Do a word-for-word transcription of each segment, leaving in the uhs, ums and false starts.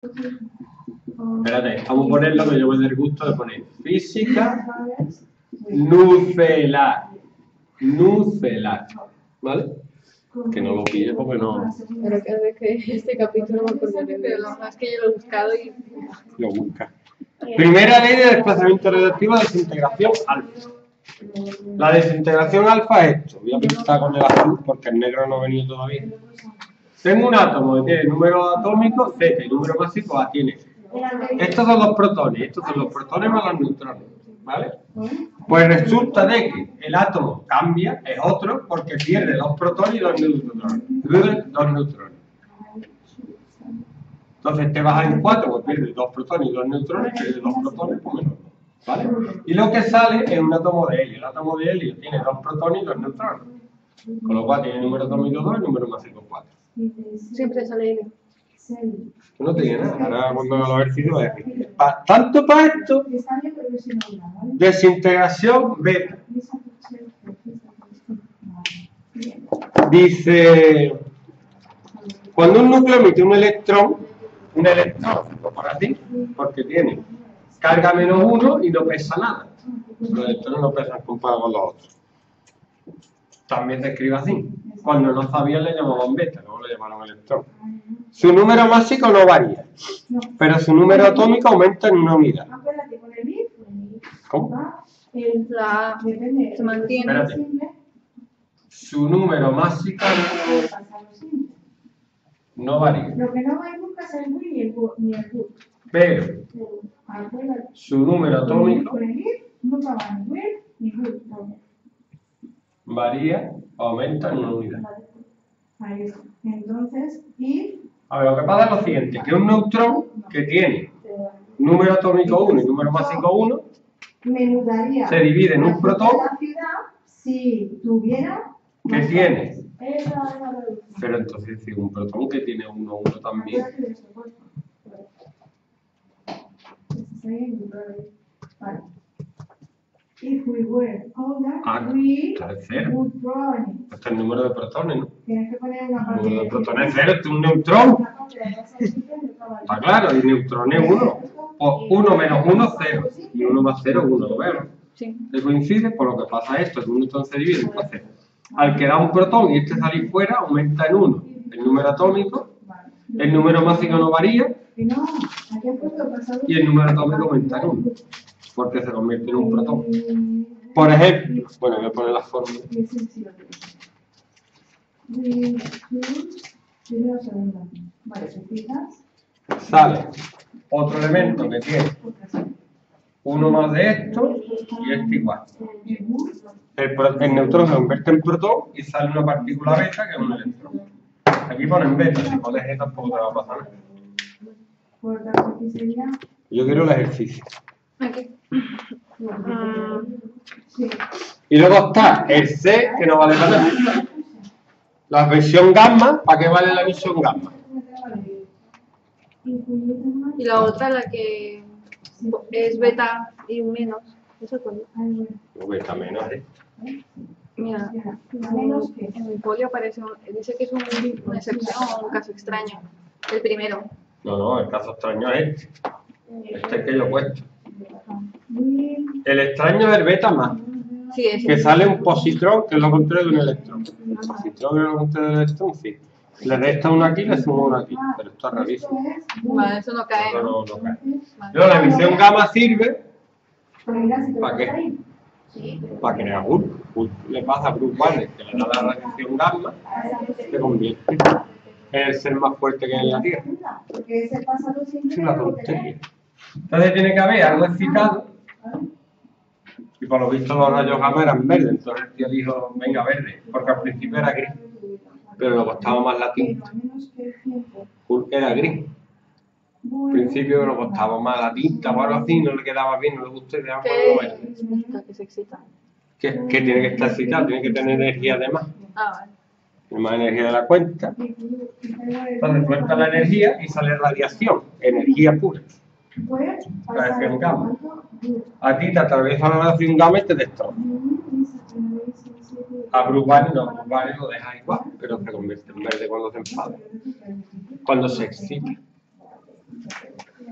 Espérate, vamos a poner lo que yo me dé el gusto de poner. Física nucelar. Nucelar. ¿Vale? Que no lo pille porque no... Pero cada vez que este capítulo me acordaré de lo más que yo lo he buscado y... Lo busca. Primera ley de desplazamiento radioactivo de desintegración alfa. La desintegración alfa es esto. Voy a pintar con el azul porque el negro no ha venido todavía. Tengo un átomo que tiene número atómico Z y número másico A tiene. Estos son los protones, estos son los protones más los neutrones. ¿Vale? Pues resulta de que el átomo cambia, es otro, porque pierde dos protones y dos neutrones. Dos neutrones. Entonces te baja en cuatro, pues pierdes dos protones y dos neutrones, pierdes dos protones, pues menos dos. ¿Vale? Y lo que sale es un átomo de helio. El átomo de helio tiene dos protones y dos neutrones. Con lo cual tiene número atómico dos y número másico cuatro. Siempre sale helio. No tiene nada. Ahora cuando haga los ejercicios voy a decir. Pa, tanto para esto, desintegración beta. Dice, cuando un núcleo emite un electrón, un electrón, por así, porque tiene carga menos uno y no pesa nada. Los electrones no pesan comparado con los otros. También se escribe así. Cuando no sabían le llamaban beta, luego le llamaron electrón. Su número másico no varía, pero su número atómico aumenta en una unidad. ¿Cómo? La, se mantiene. Espérate. Su número másico no varía. Lo que no va nunca es el Wii ni el Wii. Pero su número atómico nunca va ni Wii ni Wii. varía, aumenta en una unidad. Ahí está. Entonces, y... A ver, lo que pasa es lo siguiente, que un neutrón que tiene número atómico uno y número másico uno menudaría se divide en un protón la ciudad si tuviera... que tiene. Esa es la reducción. Pero entonces, si un protón que tiene uno, uno también. Vale. If we were older, Ah, we está de cero. would probably. Este es el número de protones, ¿no? Tienes que poner una El parte número de de protones es cero, este es un neutrón. una parte de la salida y otra parte. Está claro, y neutrón es uno. O uno menos uno, cero. Y uno más cero, uno, ¿lo veo? Sí. Se coincide, por lo que pasa esto, que un neutrón se divide en cero. Al quedar un protón y este salir fuera, aumenta en uno el número atómico, el número másico no varía, Que no, aquí he puesto pasado. y el número atómico aumenta en uno, porque se convierte en un protón. Por ejemplo, bueno, voy a poner la fórmula. Vale, ¿te fijas? Sale otro elemento que tiene uno más de esto y este igual. El, pro- el neutrón se convierte en protón y sale una partícula beta que es un electrón. Aquí ponen beta, si pones E tampoco te va a pasar nada. Por tanto, aquí sería. Yo quiero el ejercicio. Aquí. Sí. Y luego está el C, que no vale para nada. La visión gamma, ¿para qué vale la visión gamma? Y la otra, la que es beta y menos. Eso cuál es? No, beta menos, ¿eh? Mira, Menos que. en mi folio aparece un, dice que es un, una excepción o un caso extraño. El primero. No, no, el caso extraño es este. Este es el que yo he puesto. El extraño es el beta más. Sí, es Que sale un positrón, que es lo contrario de un electrón. El positrón es lo contrario del electrón, sí. Le resta uno aquí y le suma uno aquí. Pero esto es rarísimo. Vale, eso no cae, No, ¿no? no, no cae. Pero la emisión gamma sirve ¿para qué? Para crear Hulk. Hulk le pasa a Bruce Banner, que le da la radiación gamma, se convierte en el ser más fuerte que hay en la Tierra. Porque ese pasado siempre. Es una tontería. Entonces tiene que haber algo excitado. Y por lo visto los rayos gamma eran verdes, entonces el tío dijo, venga, verde, porque al principio era gris, pero le costaba más la tinta. Hulk era gris. Al principio le costaba más la tinta o algo así, no le quedaba bien, no le gustó y dejaba ponerlo ¿Qué verde. significa que se excita? Que, que tiene que estar excitado, tiene que tener energía además, Ah, vale. tiene más energía de la cuenta. Entonces suelta la energía y sale radiación, energía pura. Radiación gamma. A ti te atraviesa la radiación gamma y te destroza. A Bruce Banner no, Bruce Banner lo deja igual, pero se convierte en verde cuando se enfada, cuando se excita.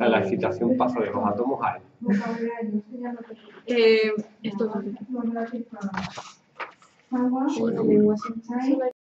Entonces la excitación pasa de los átomos a él. Vocabulario, esto ya no te Eh, esto es Agua, bueno, lengua chai,